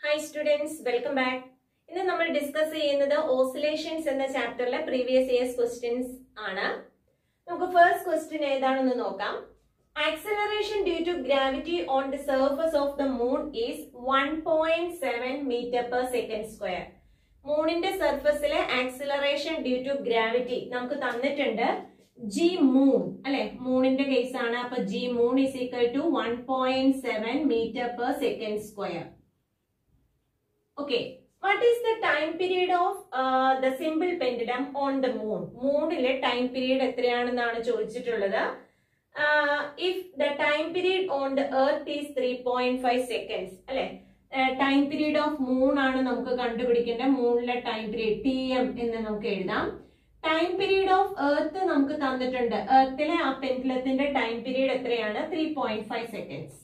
Hi students, welcome back. ഇന്ന് നമ്മൾ discuss ചെയ്യുന്നത് ഓസിലേഷൻസ് എന്ന ചാപ്റ്ററിലെ പ്രീവിയസ് ഇയേഴ്സ് ക്വസ്റ്റ്യൻസ് ആണ്. നമുക്ക് ഫസ്റ്റ് ക്വസ്റ്റ്യൻ ഏതാണെന്ന് നോക്കാം. Acceleration due to gravity on the surface of the moon is 1.7 meter per second square. മൂണിന്റെ സർഫസിലെ ആക്സിലറേഷൻ ഡ്യൂ ടു ഗ്രാവിറ്റി നമുക്ക് തന്നിട്ടുണ്ട്. ജി മൂൺ അല്ലെ, മൂണിന്റെ കേസ് ആണ്. അപ്പൊ G moon is equal to 1.7 meter per second square. Okay, what is the time period of the simple pendulum on the moon? മൂണിലെ time period എത്രയാണെന്നാണ് ചോദിച്ചിട്ടുള്ളത്. If the time period on the earth is 3.5 seconds അല്ലെ, time period of moon ആണ് നമുക്ക് കണ്ടുപിടിക്കേണ്ട. മൂണിലെ time period TM എന്ന് നമുക്ക് എഴുതാം. ടൈം പീരീഡ് ഓഫ് എർത്ത് നമുക്ക് തന്നിട്ടുണ്ട്. എർത്തിലെ ആ പെൻഡുലത്തിന്റെ ടൈം പീരീഡ് എത്രയാണ്? 3.5 seconds.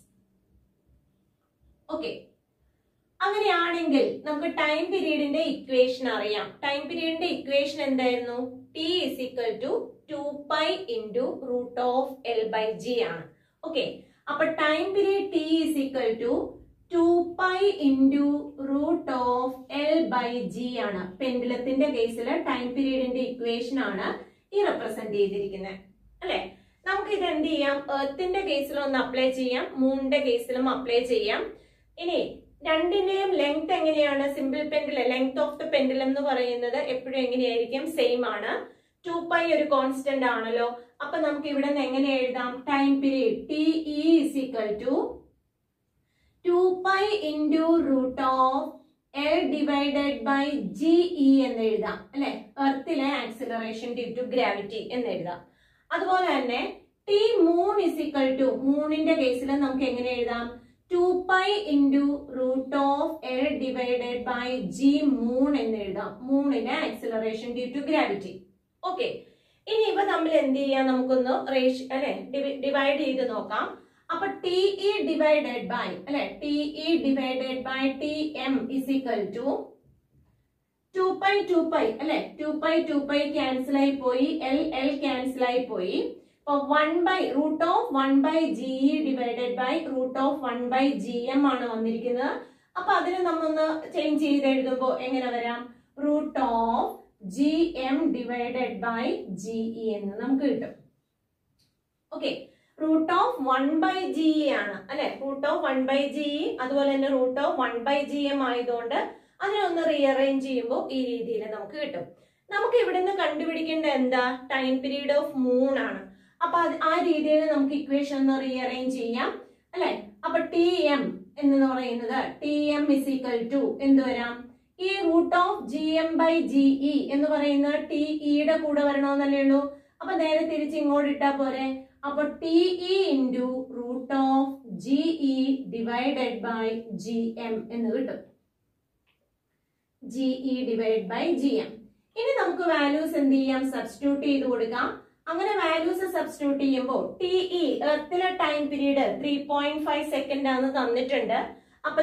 ഓക്കെ, അങ്ങനെയാണെങ്കിൽ നമുക്ക് ടൈം പീരീഡിന്റെ ഇക്വേഷൻ അറിയാം. ടൈം പീരീഡിന്റെ ഇക്വേഷൻ എന്തായിരുന്നു? T is equal to 2π into root of L by G ആണ്. ഓക്കെ, അപ്പൊ time period T is equal to 2π into root of L by G ആണ്. പെൻഡുലത്തിന്റെ കേസിൽ ടൈം പീരീഡിന്റെ ഇക്വേഷൻ ആണ് ഈ റെപ്രസെന്റ് ചെയ്തിരിക്കുന്നത് അല്ലെ. നമുക്ക് ഇത് എന്ത് ചെയ്യാം? എർത്തിന്റെ കേസിലും ഒന്ന് അപ്ലൈ ചെയ്യാം, മൂണിന്റെ കേസിലും അപ്ലൈ ചെയ്യാം. ഇനി രണ്ടിന്റെയും ലെങ്ത് എങ്ങനെയാണ്? Simple pendulum length of the pendulum എന്ന് പറയുന്നത് എപ്പോഴും എങ്ങനെയായിരിക്കും? സെയിം ആണ്. 2π ഒരു കോൺസ്റ്റന്റ് ആണല്ലോ. അപ്പൊ നമുക്ക് ഇവിടെ നിന്ന് എങ്ങനെ എഴുതാം? Time period TE is equal to 2π into root of L divided by GE എന്ന് എഴുതാം അല്ലെ. എർത്തിലെ ആക്സിലറേഷൻ ഡ്യൂ ടു ഗ്രാവിറ്റി എന്ന് എഴുതാം. അതുപോലെ തന്നെ T moon is equal to, മൂണിന്റെ കേസിൽ നമുക്ക് എങ്ങനെ എഴുതാം? 2π into root of L divided by G moon എന്ന് എഴുതാം. മൂണിന്റെ acceleration due to gravity. Okay, ഇനി ഇവ നമ്മൾ എന്ത് ചെയ്യാം? നമുക്കൊന്ന് റേഷ്യോ അല്ലെ ഡിവൈഡ് ചെയ്ത് നോക്കാം. അപ്പൊ TE ഡിവൈഡഡ് ബൈ അല്ലെ, TE divided by TM is equal to 2π അല്ലെ. 2π ക്യാൻസൽ ആയി പോയി, L ക്യാൻസൽ ആയി പോയി. അപ്പൊ 1/√1/GE ഡിവൈഡഡ് ബൈ √1/GM ആണ് വന്നിരിക്കുന്നത്. അപ്പൊ അതിന് നമ്മൊന്ന് ചേഞ്ച് ചെയ്ത് എഴുതുമ്പോ എങ്ങനെ വരാം? √GM ഡിവൈഡഡ് ബൈ GE എന്ന് നമുക്ക് കിട്ടും. ഓക്കെ, √1/GE ആണ് അല്ലെ. √1/GE അതുപോലെ തന്നെ √1/GM ആയതുകൊണ്ട് അതിനൊന്ന് റീഅറേഞ്ച് ചെയ്യുമ്പോൾ ഈ രീതിയിൽ നമുക്ക് കിട്ടും. നമുക്ക് ഇവിടുന്ന് കണ്ടുപിടിക്കേണ്ട എന്താ? ടൈം പീരീഡ് ഓഫ് മൂൺ ആണ്. അപ്പൊ ആ രീതിയിൽ നമുക്ക് ഇക്വേഷൻ ഒന്ന് റീഅറേഞ്ച് ചെയ്യാം അല്ലെ. അപ്പൊ TM എന്ന് പറയുന്നത് TM is equal to എന്ത് വരാം? ഈ √GM/GE എന്ന് പറയുന്നത് TEയുടെ കൂടെ വരണമെന്നല്ലേ ഉള്ളൂ. അപ്പൊ നേരെ തിരിച്ച് ഇങ്ങോട്ട് ഇട്ടാ പോരെ. അപ്പൊ TE into √GE divided by GM എന്ന് കിട്ടും. GE divide by GM. ഇനി നമുക്ക് വാല്യൂസ് എന്ത് ചെയ്യാം? സബ്സ്റ്റിറ്റ്യൂട്ട് ചെയ്ത് കൊടുക്കാം. അങ്ങനെ വാല്യൂസ് സബ്സ്റ്റിറ്റ്യൂട്ട് ചെയ്യുമ്പോൾ TE എർത്തിലെ ടൈം പീരീഡ് 3.5 സെക്കൻഡ് ആണ് തന്നിട്ടുണ്ട്. അപ്പൊ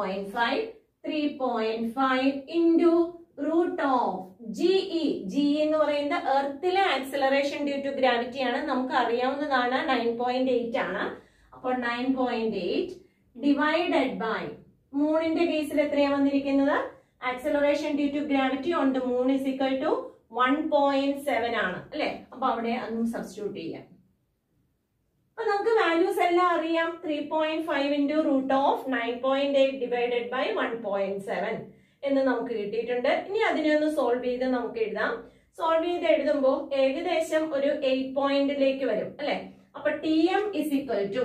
3.5 into root of GE എന്ന് പറയുന്നത് എർത്തിലെ ആക്സിലറേഷൻ ഡ്യൂ ടു ഗ്രാവിറ്റി ആണ്. നമുക്ക് അറിയാവുന്നതാണ് 9.8 ആണ്. അപ്പോൾ 9.8 ഡിവൈഡഡ് ബൈ മൂണിന്റെ കേസിൽ എത്രയാ വന്നിരിക്കുന്നത്? Acceleration due to gravity on the moon is equal to 1.7 ആണ് അല്ലെ. അപ്പൊ അവിടെ അതും സബ്സ്റ്റിറ്റ്യൂട്ട് ചെയ്യാം. അപ്പൊ നമുക്ക് വാല്യൂസ് എല്ലാം അറിയാം. 3.5 into √9.8 ഡിവൈഡഡ് ബൈ 1.7 എന്ന് നമുക്ക് കിട്ടിയിട്ടുണ്ട്. ഇനി അതിനെ ഒന്ന് സോൾവ് ചെയ്ത് നമുക്ക് എഴുതാം. സോൾവ് ചെയ്ത് എഴുതുമ്പോൾ ഏകദേശം ഒരു 8 പോയിന്റിലേക്ക് വരും അല്ലെ. അപ്പൊ TM is equal to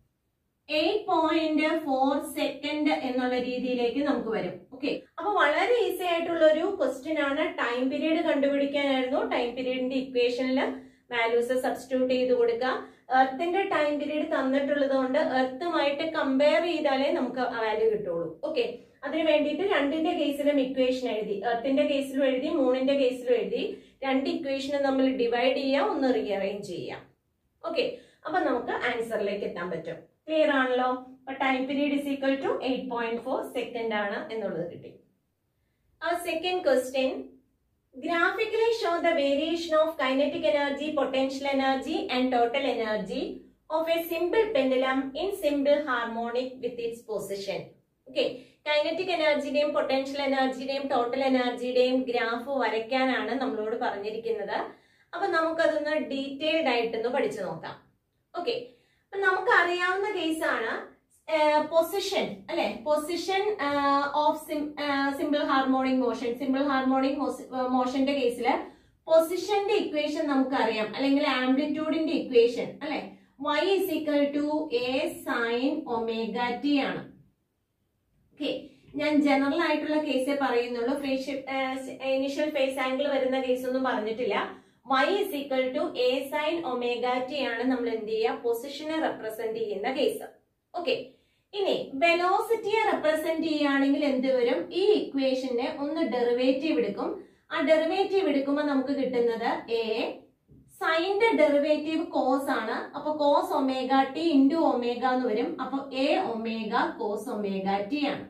8.4 second എന്നുള്ള രീതിയിലേക്ക് നമുക്ക് വരും. ഓക്കെ, അപ്പൊ വളരെ ഈസി ആയിട്ടുള്ള ഒരു ക്വസ്റ്റ്യൻ ആണ്. ടൈം പീരീഡ് കണ്ടുപിടിക്കാനായിരുന്നു. ടൈം പീരീഡിന്റെ ഇക്വേഷനിൽ വാല്യൂസ് സബ്സ്റ്റിറ്റ്യൂട്ട് ചെയ്ത് കൊടുക്കുക. എർത്തിന്റെ ടൈം പീരീഡ് തന്നിട്ടുള്ളത് കൊണ്ട് എർത്തുമായിട്ട് കമ്പയർ ചെയ്താലേ നമുക്ക് ആ വാല്യൂ കിട്ടുള്ളൂ. ഓക്കെ, അതിന് വേണ്ടിയിട്ട് രണ്ടിന്റെ കേസിലും ഇക്വേഷൻ എഴുതി, എർത്തിന്റെ കേസിലും എഴുതി, മൂണിന്റെ കേസിലും എഴുതി. രണ്ട് ഇക്വേഷനും നമ്മൾ ഡിവൈഡ് ചെയ്യാം, ഒന്ന് റീഅറേഞ്ച് ചെയ്യാം. ഓക്കെ, അപ്പൊ നമുക്ക് ആൻസറിലേക്ക് എത്താൻ പറ്റും. ക്ലിയർ ആണല്ലോ. അപ്പൊ time period is equal to 8.4 second ആണ് എന്നുള്ളത് കിട്ടി. Second question, graphically show the variation of kinetic energy, potential energy and total energy of a simple pendulum in simple harmonic with its position. Okay, kinetic എനർജിയുടെയും potential എനർജിയുടെയും total എനർജിയുടെയും graph വരയ്ക്കാനാണ് നമ്മളോട് പറഞ്ഞിരിക്കുന്നത്. അപ്പൊ നമുക്കതൊന്ന് ഡീറ്റെയിൽഡ് ആയിട്ടൊന്ന് പഠിച്ചു നോക്കാം. ഓക്കെ, അപ്പൊ നമുക്ക് അറിയാവുന്ന കേസാണ് പൊസിഷൻ അല്ലെ, position of simple harmonic motion. Simple harmonic മോഷന്റെ കേസില് പൊസിഷന്റെ ഇക്വേഷൻ നമുക്കറിയാം, അല്ലെങ്കിൽ ആംപ്ലിറ്റ്യൂഡിന്റെ ഇക്വേഷൻ അല്ലെ, y is equal to a sin omega t ആണ്. ഓക്കെ, ഞാൻ ജനറൽ ആയിട്ടുള്ള കേസേ പറയുന്നുള്ളൂ, ഇനിഷ്യൽ ഫേസ് ആംഗിൾ വരുന്ന കേസ് ഒന്നും പറഞ്ഞിട്ടില്ല. y is equal to a sin omega t ആണ് നമ്മൾ എന്ത് ചെയ്യുക, പൊസിഷനെ റെപ്രസെന്റ് ചെയ്യുന്ന കേസ്. ഓക്കെ, ഇനി വെലോസിറ്റിയെ റെപ്രസെന്റ് ചെയ്യുകയാണെങ്കിൽ എന്ത് വരും, ഈ ഇക്വേഷന്റെ ഒന്ന് ഡെറിവേറ്റീവ് എടുക്കും. ആ ഡെറിവേറ്റീവ് എടുക്കുമ്പോൾ നമുക്ക് കിട്ടുന്നത് a, സൈന്റെ ഡെറിവേറ്റീവ് കോസ് ആണ്, അപ്പൊ cos omega t into omega എന്ന് വരും. അപ്പൊ a omega cos omega t ആണ്.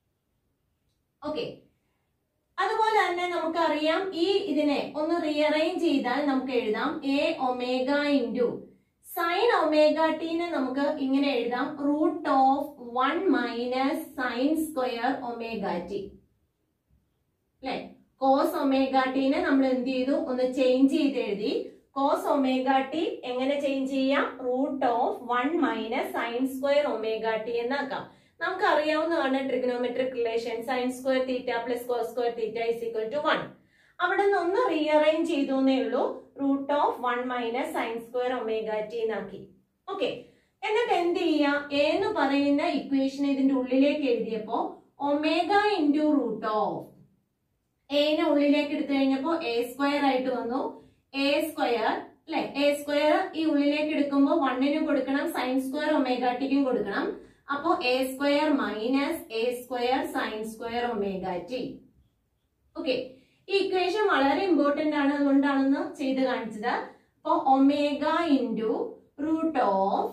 ഓക്കെ, അതുപോലെ തന്നെ നമുക്കറിയാം ഈ ഇതിനെ ഒന്ന് റീഅറേഞ്ച് ചെയ്താൽ നമുക്ക് എഴുതാം a omega into sine omega ടീനെ നമുക്ക് ഇങ്ങനെ എഴുതാം, root of 1 minus sine square omega t അല്ലെ. കോസ് ഒമേഗ ടീനെ നമ്മൾ എന്ത് ചെയ്തു, ഒന്ന് ചേഞ്ച് ചെയ്ത് എഴുതി. കോസ് ഒമേഗ ടി എങ്ങനെ ചേഞ്ച് ചെയ്യാം, root of 1 minus sine square omega t എന്നാക്കാം. നമുക്ക് അറിയാവുന്നതാണ് trigonometric relation, sine square theta plus cos square theta is equal to 1. അവിടെ നിന്ന് ഒന്ന് റീഅറേഞ്ച് ചെയ്തു എന്നേ ഉള്ളൂ, root of 1 minus sine square omega t എന്നാക്കി. ഓക്കെ, എന്നിട്ട് എന്ത് ചെയ്യാം, എ എന്ന് പറയുന്ന ഇക്വേഷൻ ഇതിന്റെ ഉള്ളിലേക്ക് എഴുതിയപ്പോ ഒമേഗ ഇൻറ്റു റൂട്ട് ഓഫ് എനെ ഉള്ളിലേക്ക് എടുത്തു കഴിഞ്ഞപ്പോ എ സ്ക്വയർ ആയിട്ട് വന്നു. എ സ്ക്വയർ അല്ലെ, എ സ്ക്വയർ ഈ ഉള്ളിലേക്ക് എടുക്കുമ്പോൾ 1നും കൊടുക്കണം, സൈൻ സ്ക്വയർ ഒമേഗ ടിക്കും കൊടുക്കണം. അപ്പോ a square minus a square sine square omega t. Okay, ഈ ഇക്വേഷൻ വളരെ ഇമ്പോർട്ടന്റ് ആണ്, അതുകൊണ്ടാണെന്ന് ചെയ്ത് കാണിച്ചത്. അപ്പൊ omega into root of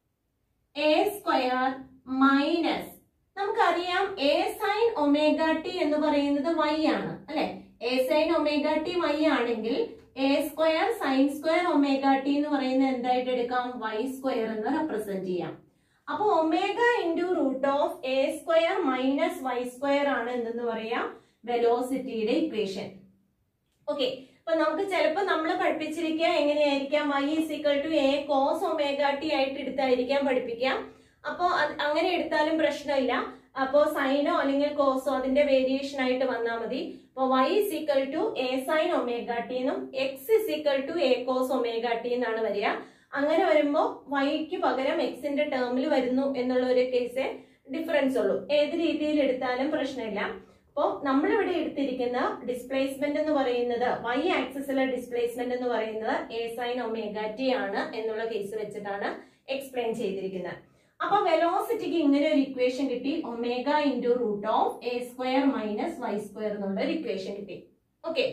a square minus, നമുക്കറിയാം എ സൈൻ ഒമേഗ ടി എന്ന് പറയുന്നത് y ആണ് അല്ലെ. A sine omega t y ആണെങ്കിൽ a square sine square omega t എന്ന് പറയുന്നത് എന്തായിട്ട് എടുക്കാം, y സ്ക്വയർ എന്ന് റെപ്രസെന്റ് ചെയ്യാം. അപ്പൊ omega into root of a square minus y square ആണ് എന്തെന്ന് പറയാം, വെലോസിറ്റിയുടെ ഇക്വേഷൻ. ഓക്കെ, അപ്പൊ നമുക്ക് ചിലപ്പോൾ നമ്മൾ പഠിപ്പിച്ചിരിക്കുക എങ്ങനെയായിരിക്കാം, y is equal to a cos omega t ആയിട്ട് എടുത്തായിരിക്കാം പഠിപ്പിക്കാം. അപ്പോ അങ്ങനെ എടുത്താലും പ്രശ്നമില്ല. അപ്പോ സൈനോ അല്ലെങ്കിൽ കോസോ അതിന്റെ വേരിയേഷൻ ആയിട്ട് വന്നാൽ മതി. അപ്പൊ y is equal to a sin omega t എന്നും x is equal to a cos omega t എന്നാണ് വരിക. അങ്ങനെ വരുമ്പോ yക്ക് പകരം എക്സിന്റെ ടേമിൽ വരുന്നു എന്നുള്ള ഒരു കേസേ ഡിഫറൻസ് ഉള്ളൂ. ഏത് രീതിയിൽ എടുത്താലും പ്രശ്നമില്ല. അപ്പോ നമ്മളിവിടെ എടുത്തിരിക്കുന്ന ഡിസ്പ്ലേസ്മെന്റ് എന്ന് പറയുന്നത്, y ആക്സിസിലെ ഡിസ്പ്ലേസ്മെന്റ് എന്ന് പറയുന്നത് a sin ഒമേഗ ടി ആണ് എന്നുള്ള കേസ് വെച്ചിട്ടാണ് എക്സ്പ്ലെയിൻ ചെയ്തിരിക്കുന്നത്. അപ്പൊ വെലോസിറ്റിക്ക് ഇങ്ങനെ ഒരു ഇക്വേഷൻ കിട്ടി, omega into root of a square minus y square എന്നുള്ള ഒരു ഇക്വേഷൻ കിട്ടി. ഓക്കെ,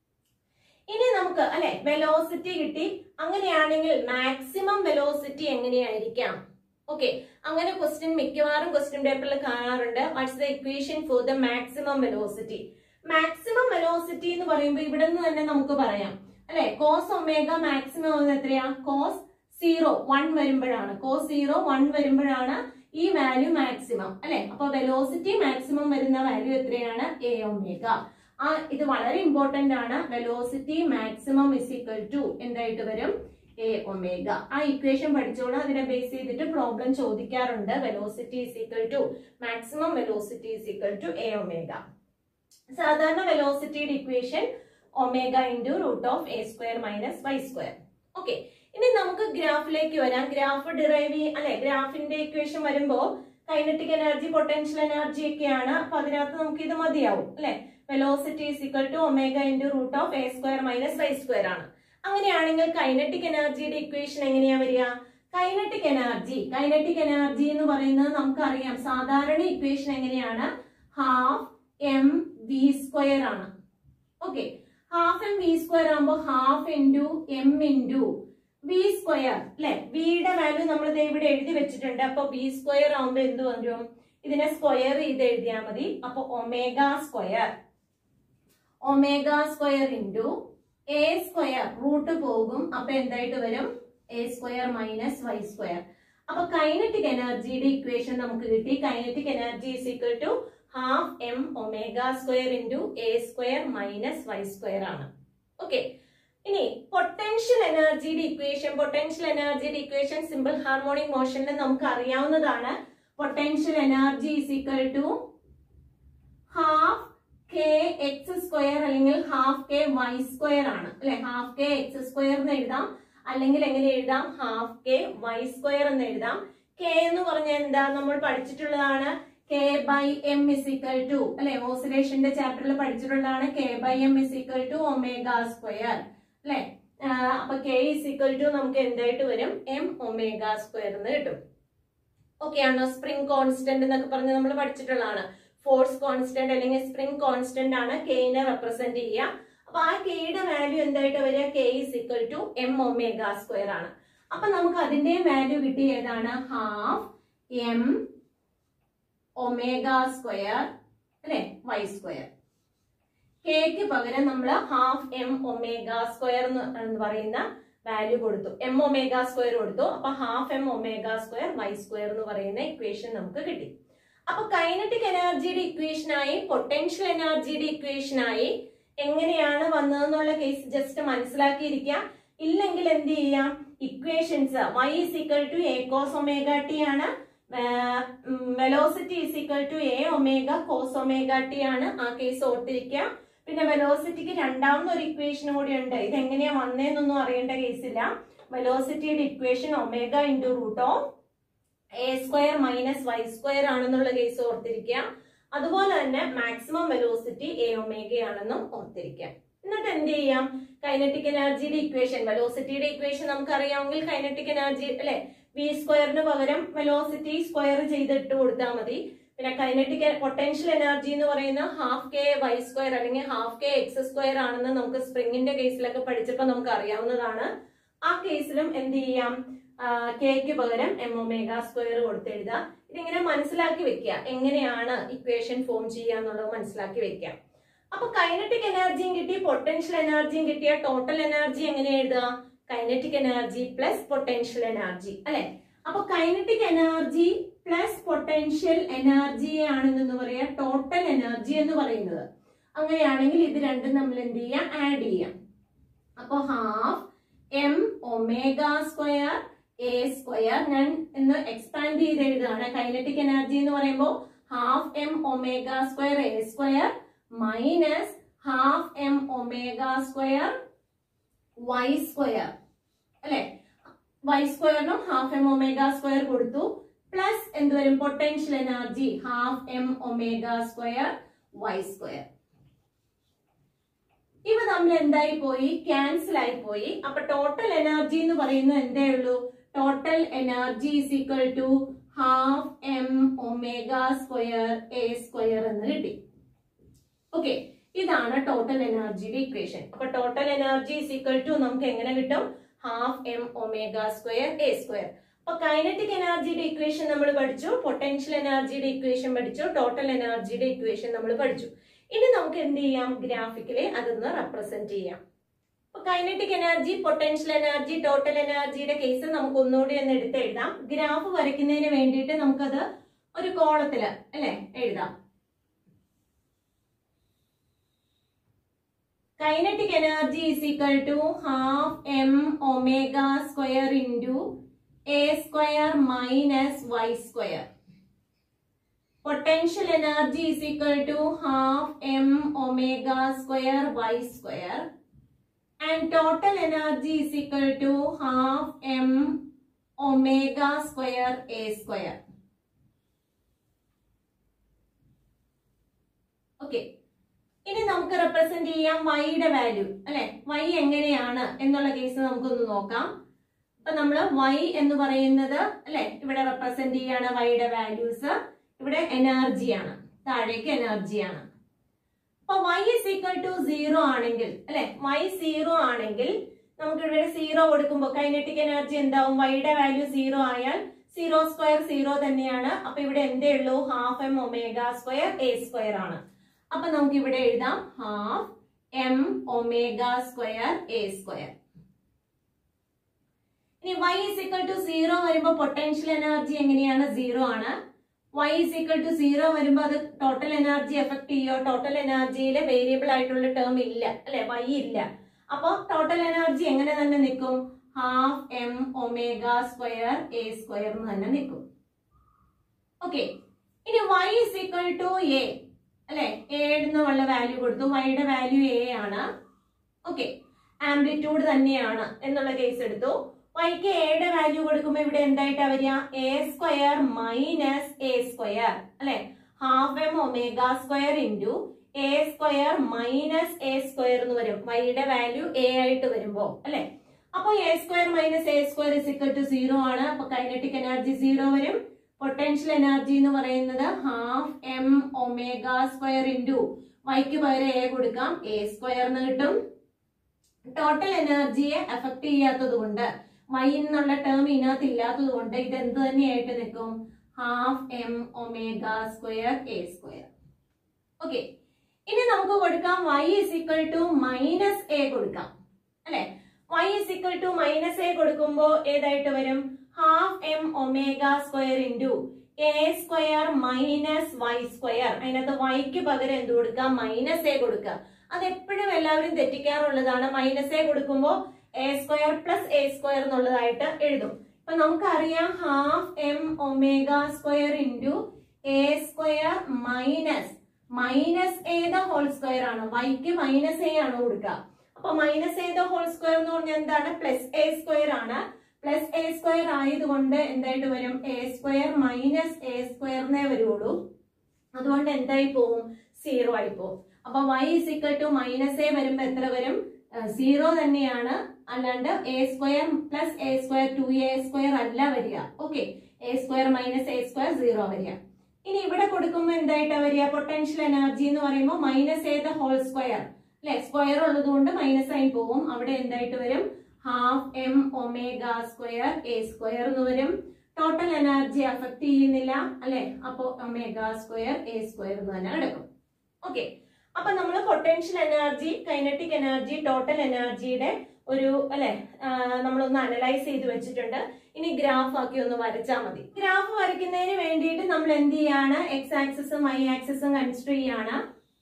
ഇനി നമുക്ക് അല്ലെ വെലോസിറ്റി കിട്ടി. അങ്ങനെയാണെങ്കിൽ മാക്സിമം വെലോസിറ്റി എങ്ങനെയായിരിക്കാം? ഓക്കെ, അങ്ങനെ ക്വസ്റ്റ്യൻ മിക്കവാറും ക്വസ്റ്റ്യൻ പേപ്പറിൽ കാണാറുണ്ട്. What's the equation for the maximum velocity? Maximum velocity എന്ന് പറയുമ്പോൾ ഇവിടെ നിന്ന് തന്നെ നമുക്ക് പറയാം അല്ലെ, കോസ് ഒമേഗ മാക്സിമം എത്രയാ, കോസ് 0 1 വരുമ്പോഴാണ്, കോസ് 0 1 വരുമ്പോഴാണ് ഈ വാല്യൂ മാക്സിമം അല്ലെ. അപ്പൊ വെലോസിറ്റി മാക്സിമം വരുന്ന വാല്യൂ എത്രയാണ്, എ ഒമേഗ. ഇത് വളരെ ഇമ്പോർട്ടന്റ് ആണ്. Velocity maximum is equal to എന്തായിട്ട് വരും, എ ഒമേഗ. ആ ഇക്വേഷൻ പഠിച്ചോളൂ, അതിനെ ബേസ് ചെയ്തിട്ട് പ്രോബ്ലം ചോദിക്കാറുണ്ട്. Velocity is equal to maximum velocity is equal to a omega. സാധാരണ വെലോസിറ്റിയുടെ equation omega into root of a square minus y square. Okay, ഇനി നമുക്ക് ഗ്രാഫിലേക്ക് വരാം. ഗ്രാഫ് ഡിറൈവ് അല്ലെ, ഗ്രാഫിന്റെ ഇക്വേഷൻ വരുമ്പോ കൈനറ്റിക് എനർജി പൊട്ടൻഷ്യൽ എനർജി ഒക്കെയാണ്. അപ്പൊ അതിനകത്ത് നമുക്ക് ഇത് മതിയാവും അല്ലെ. Velocity is equal to omega into root of a square minus y square ആണ്. അങ്ങനെയാണെങ്കിൽ കൈനറ്റിക് എനർജിയുടെ ഇക്വേഷൻ എങ്ങനെയാ വരിക? കൈനറ്റിക് എനർജി എന്ന് പറയുന്നത് നമുക്കറിയാം, സാധാരണ ഇക്വേഷൻ എങ്ങനെയാണ്, ഹാഫ് എം വി സ്ക്വയർ ആണ്. Okay, half m v square ആകുമ്പോ half into m into v square അല്ലെ. വിയുടെ വാല്യൂ നമ്മൾ ഇവിടെ എഴുതി വെച്ചിട്ടുണ്ട്. അപ്പൊ വി സ്ക്വയർ ആകുമ്പോ എന്ത് വരും, ഇതിനെ സ്ക്വയർ ചെയ്ത് എഴുതിയാൽ മതി. അപ്പൊ omega square into a square, root പോകും. അപ്പൊ എന്തായിട്ട് വരും, a square minus y square. അപ്പൊ കൈനറ്റിക് എനർജിയുടെ ഇക്വേഷൻ നമുക്ക് കിട്ടി. Kinetic energy is equal to half m omega square into a square minus y square ആണ്. ഓക്കെ, ഇനി പൊട്ടൻഷ്യൽ എനർജിയുടെ ഇക്വേഷൻ സിമ്പിൾ ഹാർമോണിക് മോഷനിൽ നമുക്ക് അറിയാവുന്നതാണ്. Potential energy is equal to half k x square അല്ലെങ്കിൽ ഹാഫ് കെ വൈ സ്ക്വയർ ആണ് അല്ലെ. Half k x square എന്ന് എഴുതാം, അല്ലെങ്കിൽ എങ്ങനെ എഴുതാം, ഹാഫ് കെ വൈ സ്ക്വയർ എന്ന് എഴുതാം. കെ എന്ന് പറഞ്ഞാൽ എന്താ, നമ്മൾ പഠിച്ചിട്ടുള്ളതാണ്. K by m is equal to അല്ലെ, ഓസിലേഷന്റെ ചാപ്റ്ററിൽ പഠിച്ചിട്ടുള്ളതാണ്. K by m is equal to omega square അല്ലെ. അപ്പൊ കെ ഇസ് ഈക്വൽ ടു നമുക്ക് എന്തായിട്ട് വരും, എം ഒമേഗ സ്ക്വയർ എന്ന് കിട്ടും. ഓക്കെ ആണോ? സ്പ്രിംഗ് കോൺസ്റ്റന്റ് എന്നൊക്കെ പറഞ്ഞ് നമ്മൾ പഠിച്ചിട്ടുള്ളതാണ്. ഫോഴ്സ് കോൺസ്റ്റന്റ് അല്ലെങ്കിൽ സ്പ്രിംഗ് കോൺസ്റ്റന്റ് ആണ് കെനെ റെപ്രസെന്റ് ചെയ്യുക. അപ്പൊ ആ കെയുടെ വാല്യൂ എന്തായിട്ട് വരിക, k is equal to m omega square ആണ്. അപ്പൊ നമുക്ക് അതിന്റെ വാല്യൂ കിട്ടി ഏതാണ്, ഹാഫ് എം ഒമേഗ സ്ക്വയർ അല്ലെ വൈ സ്ക്വയർ. കെക്ക് പകരം നമ്മൾ ഹാഫ് എം ഒമേഗ സ്ക്വയർ എന്ന് പറയുന്ന വാല്യൂ കൊടുത്തു, എം ഒമേഗ സ്ക്വയർ കൊടുത്തു. അപ്പൊ half m omega square y square എന്ന് പറയുന്ന ഇക്വേഷൻ നമുക്ക് കിട്ടി. അപ്പൊ കൈനറ്റിക് എനർജിയുടെ ഇക്വേഷനായി പൊട്ടൻഷ്യൽ എനർജിയുടെ ഇക്വേഷനായി എങ്ങനെയാണ് വന്നതെന്നുള്ള കേസ് ജസ്റ്റ് മനസ്സിലാക്കിയിരിക്കുക. ഇല്ലെങ്കിൽ എന്ത് ചെയ്യാം, equations y is equal to a cos omega t ആണ്, velocity is equal to a omega cos omega t ആണ്. ആ കേസ് ഓർത്തിരിക്കുക. പിന്നെ വെലോസിറ്റിക്ക് രണ്ടാമത് ഒരു ഇക്വേഷൻ കൂടി ഉണ്ട്. ഇത് എങ്ങനെയാ വന്നേന്നൊന്നും അറിയേണ്ട കേസില്ല. വെലോസിറ്റിയുടെ equation omega into root of a square minus y square ആണെന്നുള്ള കേസ് ഓർത്തിരിക്കുക. അതുപോലെ തന്നെ മാക്സിമം വെലോസിറ്റി എ ഒമേഗ ആണെന്നും ഓർത്തിരിക്കുക. എന്നിട്ട് എന്ത് ചെയ്യാം, കൈനറ്റിക് എനർജിയുടെ ഇക്വേഷൻ, വെലോസിറ്റിയുടെ ഇക്വേഷൻ നമുക്ക് അറിയാമെങ്കിൽ കൈനറ്റിക് എനർജി അല്ലെ, വി സ്ക്വയറിന് പകരം വെലോസിറ്റി സ്ക്വയർ ചെയ്തിട്ട് കൊടുത്താൽ മതി. പിന്നെ കൈനറ്റിക് പൊട്ടൻഷ്യൽ എനർജി എന്ന് പറയുന്ന ഹാഫ് കെ വൈ സ്ക്വയർ അല്ലെങ്കിൽ ഹാഫ് കെ എക്സ് സ്ക്വയർ ആണെന്ന് നമുക്ക് സ്പ്രിങ്ങിന്റെ കേസിലൊക്കെ പഠിച്ചപ്പോൾ നമുക്ക് അറിയാവുന്നതാണ്. ആ കേസിലും എന്ത് ചെയ്യാം, കെക്ക് പകരം എം ഒമേഗ സ്ക്വയർ കൊടുത്തെഴുതാം. ഇതിങ്ങനെ മനസ്സിലാക്കി വെക്കുക, എങ്ങനെയാണ് ഇക്വേഷൻ ഫോം ചെയ്യുക എന്നുള്ളത് മനസ്സിലാക്കി വെക്കാം. അപ്പൊ കൈനറ്റിക് എനർജിയും കിട്ടി, പൊട്ടൻഷ്യൽ എനർജിയും കിട്ടിയ ടോട്ടൽ എനർജി എങ്ങനെ എഴുതുക, kinetic energy plus potential energy അല്ലെ. അപ്പൊ kinetic energy plus potential energy ആണെന്ന് പറയാ ടോട്ടൽ എനർജി എന്ന് പറയുന്നത്. അങ്ങനെയാണെങ്കിൽ ഇത് രണ്ടും നമ്മൾ എന്ത് ചെയ്യാം, ആഡ് ചെയ്യാം. അപ്പൊ half m omega square a square, ഞാൻ എന്ന് എക്സ്പാൻഡ് ചെയ്ത് എഴുതുകയാണ്. കൈനറ്റിക് എനർജി എന്ന് പറയുമ്പോൾ half m omega square a square minus half m omega square y square അല്ലെ. വൈ സ്ക്വയറിനും ഹാഫ് എം ഒമേഗ സ്ക്വയർ കൊടുത്തു, പ്ലസ് എന്ത് വരും, potential energy half m omega square y square. ഇവ തമ്മിൽ എന്തായി പോയി, ക്യാൻസൽ ആയി പോയി. അപ്പൊ ടോട്ടൽ എനർജി എന്ന് പറയുന്നത് എന്തേ ഉള്ളൂ, total energy is equal to half m omega square a square എന്ന് കിട്ടി. ഓക്കെ, ഇതാണ് ടോട്ടൽ എനർജിയുടെ ഇക്വേഷൻ. അപ്പൊ total energy is equal to നമുക്ക് എങ്ങനെ കിട്ടും, half m omega square a square. അപ്പൊ കൈനറ്റിക് എനർജിയുടെ ഇക്വേഷൻ നമ്മൾ പഠിച്ചു, പൊട്ടൻഷ്യൽ എനർജിയുടെ ഇക്വേഷൻ പഠിച്ചു, ടോട്ടൽ എനർജിയുടെ ഇക്വേഷൻ നമ്മൾ പഠിച്ചു. ഇനി നമുക്ക് എന്ത് ചെയ്യാം, ഗ്രാഫിക്കലി അതൊന്ന് റെപ്രസെന്റ് ചെയ്യാം. അപ്പൊ kinetic energy, potential energy, total എനർജിയുടെ കേസ് നമുക്ക് ഒന്നുകൂടി ഒന്ന് എടുത്ത് എഴുതാം. ഗ്രാഫ് വരയ്ക്കുന്നതിന് വേണ്ടിയിട്ട് നമുക്കത് ഒരു കോളത്തില് അല്ലെ എഴുതാം. Kinetic energy is equal to half m omega square into a square minus y square. Potential energy is equal to half m omega square y square. And total energy is equal to half m omega square a square. Okay. ഇനി നമുക്ക് represent ചെയ്യാം വൈയുടെ value അല്ലെ. Y എങ്ങനെയാണ് എന്നുള്ള case നമുക്കൊന്ന് നോക്കാം. അപ്പൊ നമ്മള് വൈ എന്ന് പറയുന്നത് അല്ലെ ഇവിടെ റെപ്രസെന്റ് ചെയ്യാണ് വൈയുടെ വാല്യൂസ്. ഇവിടെ എനർജിയാണ്, താഴേക്ക് എനർജിയാണ്. അപ്പൊ y is equal to 0 ആണെങ്കിൽ അല്ലെ, y 0 ആണെങ്കിൽ നമുക്ക് ഇവിടെ 0 കൊടുക്കുമ്പോൾ കൈനറ്റിക് എനർജി എന്താവും, വൈയുടെ വാല്യൂ 0 ആയാൽ 0 സ്ക്വയർ 0 തന്നെയാണ്. അപ്പൊ ഇവിടെ എന്തേ ഉള്ളൂ, half m omega square a square ആണ്. അപ്പൊ നമുക്ക് ഇവിടെ എഴുതാം half m omega square a square. ഇനി y is equal to 0 വരുമ്പോ പൊട്ടൻഷ്യൽ എനർജി എങ്ങനെയാണ്, 0 ആണ്. y is equal to 0 വരുമ്പോ അത് ടോട്ടൽ എനർജി എഫക്ട് ചെയ്യോ? ടോട്ടൽ എനർജിയിലെ വേരിയബിൾ ആയിട്ടുള്ള ടേം ഇല്ല അല്ലെ, y ഇല്ല. അപ്പൊ ടോട്ടൽ എനർജി എങ്ങനെ തന്നെ നിൽക്കും? Half m omega square a square എന്ന് തന്നെ നിൽക്കും. ഓക്കെ, ഇനി y is equal to a അല്ലെ, a എന്നുള്ള വാല്യൂ കൊടുത്തു, y യുടെ വാല്യൂ a ആണ്. ഓക്കെ, ആംപ്ലിറ്റ്യൂഡ് തന്നെയാണ് എന്നുള്ള കേസ് എടുത്തു. yക്ക് a യുടെ വാല്യൂ കൊടുക്കുമ്പോൾ ഇവിടെ എന്തായിട്ടാ വരിക? a square minus a square അല്ലെ, half m omega square into a square minus a square എന്ന് വരും. y യുടെ വാല്യൂ a ആയിട്ട് വരുമ്പോ അല്ലെ. അപ്പൊ a square minus a square is equal to 0 ആണ്. അപ്പൊ കൈനറ്റിക് എനർജി 0 വരും. പൊട്ടൻഷ്യൽ എനർജി എന്ന് പറയുന്നത് half m omega square into yക്ക് പകരം a കൊടുക്കാം, a സ്ക്വയർ എന്ന് കിട്ടും. ടോട്ടൽ എനർജിയെ എഫക്ട് ചെയ്യാത്തത് കൊണ്ട്, y എന്നുള്ള ടേം ഇതിനകത്ത് ഇല്ലാത്തത് കൊണ്ട് ഇത് എന്ത് തന്നെയായിട്ട് നിൽക്കും? Half m omega square a square. Okay, ഇനി നമുക്ക് കൊടുക്കാം y is equal to minus a കൊടുക്കാം അല്ലെ. y is equal to minus a കൊടുക്കുമ്പോ ഏതായിട്ട് വരും? Half m omega square into a square minus y square. അതിനകത്ത് yക്ക് പകരം എന്ത് കൊടുക്കാം? മൈനസ് എ കൊടുക്കുക. അത് എപ്പോഴും എല്ലാവരും തെറ്റിക്കാറുള്ളതാണ്. മൈനസ് എ കൊടുക്കുമ്പോ a square plus a square എന്നുള്ളതായിട്ട് എഴുതും. ഇപ്പൊ നമുക്കറിയാം half m omega square into a square minus a the whole square ആണ്. yക്ക് മൈനസ് എ ആണ് കൊടുക്കുക. അപ്പൊ minus a the whole square എന്ന് പറഞ്ഞാൽ എന്താണ്? പ്ലസ് എ സ്ക്വയർ ആണ്. പ്ലസ് എ സ്ക്വയർ ആയതുകൊണ്ട് എന്തായിട്ട് വരും? എ സ്ക്വയർ മൈനസ് എ സ്ക്വയറിനെ വരുള്ളൂ. അതുകൊണ്ട് എന്തായി പോവും? 0 ആയി പോവും. അപ്പൊ y is equal to minus a വരുമ്പോ എത്ര വരും? 0 തന്നെയാണ്. അല്ലാണ്ട് a square plus a square 2a square അല്ല വരിക. Okay, a square minus a square 0 വരിക. ഇനി ഇവിടെ കൊടുക്കുമ്പോ എന്തായിട്ടാ വരിക? പൊട്ടൻഷ്യൽ എനർജി എന്ന് പറയുമ്പോൾ minus a the whole square അല്ലെ, സ്ക്വയർ ഉള്ളത് കൊണ്ട് മൈനസ് ആയി പോവും. അവിടെ എന്തായിട്ട് വരും? Half m omega square a square എന്ന് വരും. ടോട്ടൽ എനർജി അഫക്ട് ചെയ്യുന്നില്ല അല്ലെ, അപ്പോ ഒമേഗ സ്ക്വയർ എ സ്ക്വയർ എന്ന് തന്നെ കിടക്കും. ഓക്കെ, അപ്പൊ നമ്മൾ potential energy, kinetic energy, total എനർജിയുടെ ഒരു അല്ലെ നമ്മളൊന്ന് അനലൈസ് ചെയ്ത് വെച്ചിട്ടുണ്ട്. ഇനി ഗ്രാഫ് ആക്കി ഒന്ന് വരച്ചാൽ മതി. ഗ്രാഫ് വരയ്ക്കുന്നതിന് വേണ്ടിയിട്ട് നമ്മൾ എന്ത് ചെയ്യാണ്? എക്സ് ആക്സിസും വൈ ആക്സിസും കൺസിഡർ ചെയ്യാണ്.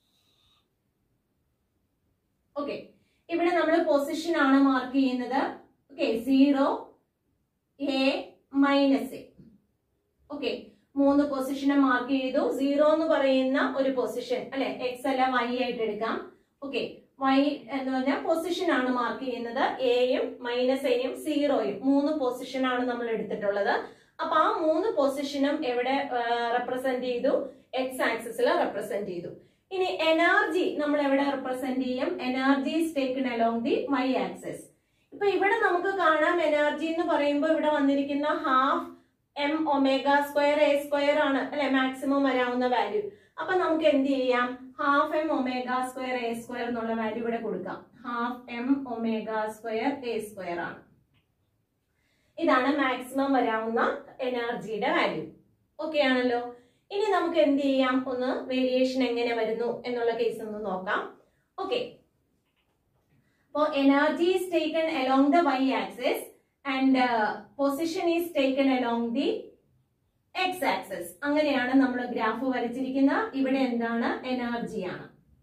ഓക്കെ, ഇവിടെ നമ്മൾ പൊസിഷൻ ആണ് മാർക്ക് ചെയ്യുന്നത്. Okay, 0 a minus a. Okay, 3 പൊസിഷനെ മാർക്ക് ചെയ്തു. 0 എന്ന് പറയുന്ന ഒരു പൊസിഷൻ അല്ലെ, എക്സ് അല്ല y ആയിട്ട് എടുക്കാം. ഓക്കെ, y എന്ന് പറഞ്ഞാൽ പൊസിഷൻ ആണ് മാർക്ക് ചെയ്യുന്നത്. എയും മൈനസ് എയും 0യും 3 പൊസിഷൻ ആണ് നമ്മൾ എടുത്തിട്ടുള്ളത്. അപ്പൊ ആ 3 പൊസിഷനും എവിടെ റെപ്രസെന്റ് ചെയ്തു? എക്സ് ആക്സിസിൽ റെപ്രസെന്റ് ചെയ്തു. ഇനി എനർജി നമ്മൾ എവിടെ റെപ്രസെന്റ് ചെയ്യും? Energy is taken along the y axis. ഇപ്പൊ ഇവിടെ നമുക്ക് കാണാം എനർജി എന്ന് പറയുമ്പോൾ ഇവിടെ വന്നിരിക്കുന്ന half m omega square a square ആണ് അല്ലെ, മാക്സിമം വരാവുന്ന വാല്യൂ. അപ്പൊ നമുക്ക് എന്ത് ചെയ്യാം? Half m omega square a square എന്നുള്ള വാല്യൂ ഇവിടെ കൊടുക്കാം. Half m omega square a square ആണ്. ഇതാണ് മാക്സിമം വരാവുന്ന എനർജിയുടെ വാല്യൂ. ഓക്കെ ആണല്ലോ. ഇനി നമുക്ക് എന്ത് ചെയ്യാം? ഒന്ന് വേരിയേഷൻ എങ്ങനെ വരുന്നു എന്നുള്ള കേസ് ഒന്ന് നോക്കാം. ഓക്കെ, അപ്പോ energy is taken along the y axis and position is taken along the x axis. അങ്ങനെയാണ് നമ്മൾ ഗ്രാഫ് വരച്ചിരിക്കുന്നത്. ഇവിടെ എന്താണ്? എനർജിയാണ്.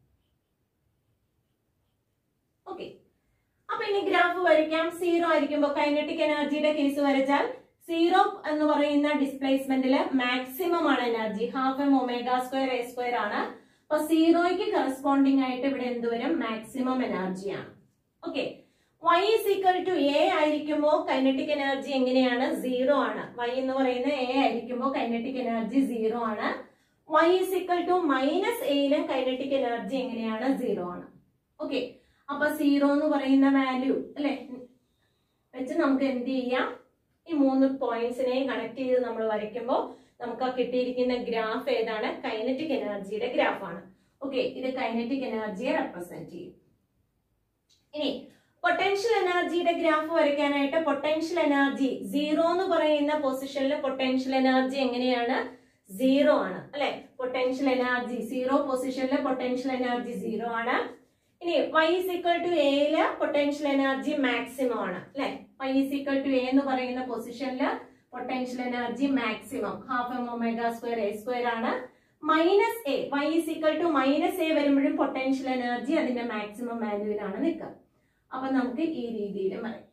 ഓക്കെ, അപ്പൊ ഇനി ഗ്രാഫ് വരയ്ക്കാം. 0 ആയിരിക്കുമ്പോ കൈനറ്റിക് എനർജിയുടെ കേസ് വരച്ചാൽ 0 എന്ന് പറയുന്ന ഡിസ്പ്ലേസ്മെന്റില് മാക്സിമം ആണ് energy. Half m omega square a square ആണ്. അപ്പൊ 0ക്ക് കറസ്പോണ്ടിങ് ആയിട്ട് ഇവിടെ എന്ത് വരും? മാക്സിമം എനർജിയാണ്. Okay, y is equal to a ആയിരിക്കുമ്പോ കൈനറ്റിക് എനർജി എങ്ങനെയാണ്? 0 ആണ്. y എന്ന് പറയുന്ന a ആയിരിക്കുമ്പോ കൈനറ്റിക് എനർജി 0 ആണ്. y is equal to minus എയിലും കൈനറ്റിക് എനർജി എങ്ങനെയാണ്? 0 ആണ്. ഓക്കെ, അപ്പൊ 0 എന്ന് പറയുന്ന വാല്യൂ അല്ലെ വെച്ച് നമുക്ക് എന്ത് ചെയ്യാം? ഈ 3 പോയിന്റ്സിനെയും കണക്ട് ചെയ്ത് നമ്മൾ വരയ്ക്കുമ്പോൾ നമുക്ക് ആ കിട്ടിയിരിക്കുന്ന ഗ്രാഫ് ഏതാണ്? കൈനറ്റിക് എനർജിയുടെ ഗ്രാഫാണ്. ഓക്കെ, ഇത് കൈനറ്റിക് എനർജിയെ റെപ്രസെന്റ് ചെയ്യും. ഇനി പൊട്ടൻഷ്യൽ എനർജിയുടെ ഗ്രാഫ് വരയ്ക്കാനായിട്ട് പൊട്ടൻഷ്യൽ എനർജി 0 എന്ന് പറയുന്ന പൊസിഷനിൽ പൊട്ടൻഷ്യൽ എനർജി എങ്ങനെയാണ്? 0 ആണ് അല്ലെ. പൊട്ടൻഷ്യൽ എനർജി 0 പൊസിഷനിൽ പൊട്ടൻഷ്യൽ എനർജി 0 ആണ്. ഇനി y is equal to a യില് പൊട്ടൻഷ്യൽ എനർജി മാക്സിമം ആണ് അല്ലെ. y is equal to a എന്ന് പറയുന്ന പൊസിഷനിൽ potential energy maximum half m omega square a square ആണ്. Minus a, y is equal to minus a വരുമ്പോഴും പൊട്ടൻഷ്യൽ എനർജി അതിന്റെ maximum വാല്യൂവിലാണ് നിൽക്കുക. അപ്പൊ നമുക്ക് ഈ രീതിയിൽ പറയാം.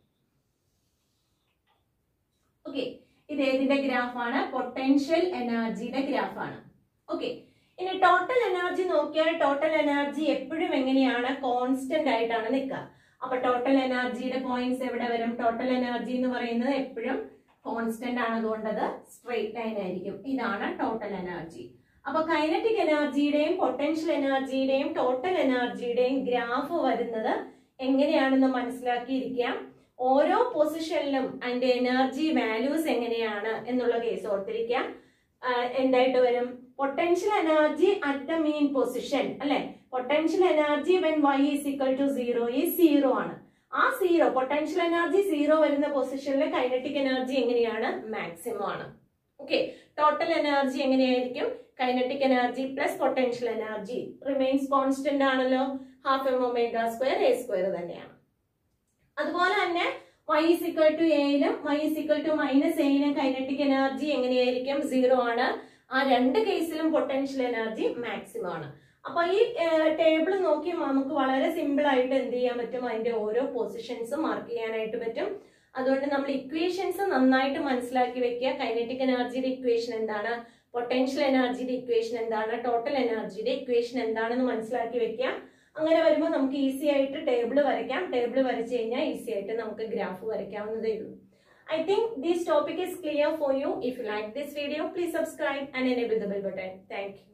ഓക്കെ, ഇത് ഏതിന്റെ ഗ്രാഫാണ്? പൊട്ടൻഷ്യൽ എനർജിയുടെ ഗ്രാഫാണ്. ഓക്കെ, ഇനി ടോട്ടൽ എനർജി നോക്കിയാൽ ടോട്ടൽ എനർജി എപ്പോഴും എങ്ങനെയാണ്? കോൺസ്റ്റന്റ് ആയിട്ടാണ് നിൽക്കുക. അപ്പൊ ടോട്ടൽ എനർജിയുടെ പോയിന്റ്സ് എവിടെ വരും? ടോട്ടൽ എനർജി എന്ന് പറയുന്നത് എപ്പോഴും കോൺസ്റ്റന്റ് ആണ്, അതുകൊണ്ടത് സ്ട്രെയിറ്റ് ലൈൻ ആയിരിക്കും. ഇതാണ് ടോട്ടൽ എനർജി. അപ്പൊ കൈനറ്റിക് എനർജിയുടെയും പൊട്ടൻഷ്യൽ എനർജിയുടെയും ടോട്ടൽ എനർജിയുടെയും ഗ്രാഫ് വരുന്നത് എങ്ങനെയാണെന്ന് മനസ്സിലാക്കിയിരിക്കാം. ഓരോ പൊസിഷനിലും അതിന്റെ എനർജി വാല്യൂസ് എങ്ങനെയാണ് എന്നുള്ള കേസ് ഓർത്തിരിക്കാം. എന്തായിട്ട് വരും? Potential energy at the mean position അല്ലെ? Potential energy when y is equal to 0 ഈ 0 ആണ്. ആ 0 പൊട്ടൻഷ്യൽ എനർജി 0 വരുന്ന പൊസിഷനിലെ കൈനറ്റിക് എനർജി എങ്ങനെയാണ്? മാക്സിമം ആണ്. ഓക്കെ, ടോട്ടൽ എനർജി എങ്ങനെയായിരിക്കും? Kinetic energy plus potential energy remains constant ആണല്ലോ, half m omega square a square തന്നെയാണ്. അതുപോലെ തന്നെ y ഈസ് ഈക്വൽ ടു എയിലും y is equal to minus എയിലും കൈനറ്റിക് എനർജി എങ്ങനെയായിരിക്കും? 0 ആണ്. ആ രണ്ട് കേസിലും പൊട്ടൻഷ്യൽ എനർജി മാക്സിമം ആണ്. അപ്പൊ ഈ ടേബിൾ നോക്കി നമുക്ക് വളരെ സിമ്പിൾ ആയിട്ട് എന്ത് ചെയ്യാൻ പറ്റും? അതിന്റെ ഓരോ പൊസിഷൻസ് മാർക്ക് ചെയ്യാനായിട്ട് പറ്റും. അതുകൊണ്ട് നമ്മൾ ഇക്വേഷൻസ് നന്നായിട്ട് മനസ്സിലാക്കി വെക്കുക. കൈനറ്റിക് എനർജിയുടെ ഇക്വേഷൻ എന്താണ്? പൊട്ടൻഷ്യൽ എനർജിയുടെ ഇക്വേഷൻ എന്താണ്? ടോട്ടൽ എനർജിയുടെ ഇക്വേഷൻ എന്താണെന്ന് മനസ്സിലാക്കി വെക്കുക. അങ്ങനെ വരുമ്പോൾ നമുക്ക് ഈസി ആയിട്ട് ടേബിൾ വരയ്ക്കാം. ടേബിൾ വരച്ചു കഴിഞ്ഞാൽ ഈസി ആയിട്ട് നമുക്ക് ഗ്രാഫ് വരയ്ക്കാവുന്നതേ ഉള്ളൂ. I think this topic is clear for you. If you like this video, please subscribe and enable the bell button. Thank you.